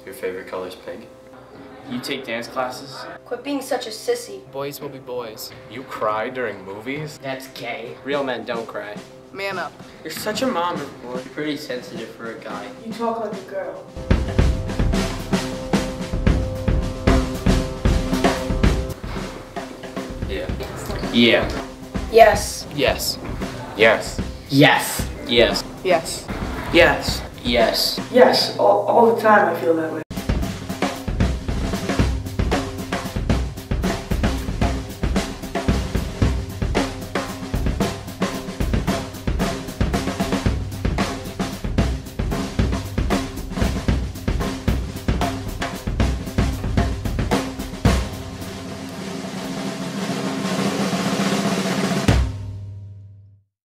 Your favorite color is pink? You take dance classes? Quit being such a sissy. Boys will be boys. You cry during movies? That's gay. Real men don't cry. Man up. You're such a mama boy. You're pretty sensitive for a guy. You talk like a girl. Yeah. Yeah. Yes. Yes. Yes. Yes. Yes. Yes. Yes. Yes. Yes, all the time I feel that way.